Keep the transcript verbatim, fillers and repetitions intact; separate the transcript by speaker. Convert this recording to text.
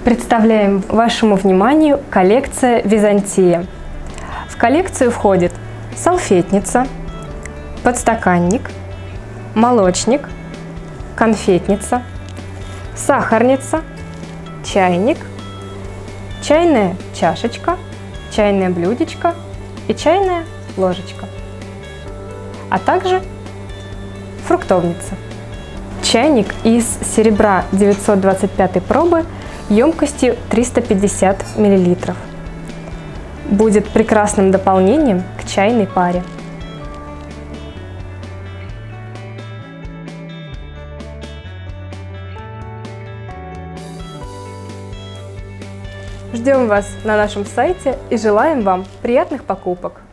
Speaker 1: Представляем вашему вниманию коллекция «Византия». В коллекцию входит салфетница, подстаканник, молочник, конфетница, сахарница, чайник, чайная чашечка, чайное блюдечко и чайная ложечка, а также фруктовница. Чайник из серебра девятьсот двадцать пятой пробы емкостью триста пятьдесят миллилитров. Будет прекрасным дополнением к чайной паре. Ждем вас на нашем сайте и желаем вам приятных покупок!